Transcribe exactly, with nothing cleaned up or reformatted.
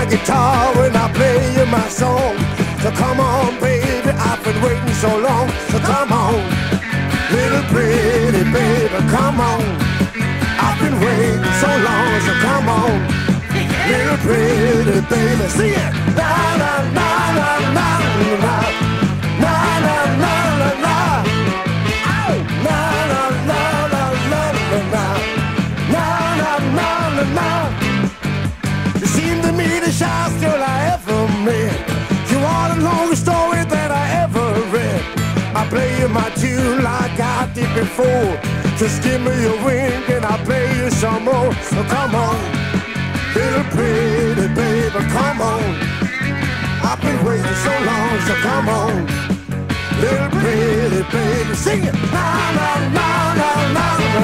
my guitar when I play you my song. So come on, baby, I've been waiting so long. So come on, little pretty baby, come on. I've been waiting so long, so come on, little pretty baby. Sing it! Na na na na na na na na na na na. Ow! Na na na na na na na na na na na na. You seem to me the shyest girl I ever met. You are the longest story that I ever read. I play you my tune like I did before. Just give me a wink and I'll play you some more. So come on, little pretty baby, come on. I've been waiting so long, so come on, little pretty baby, sing it. Na na na na na na